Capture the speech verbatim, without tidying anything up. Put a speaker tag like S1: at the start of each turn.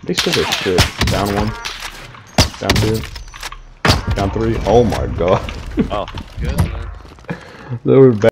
S1: They still get shit. Down one. Down two. Down three. Oh my god.
S2: Oh, good.
S1: They were bad.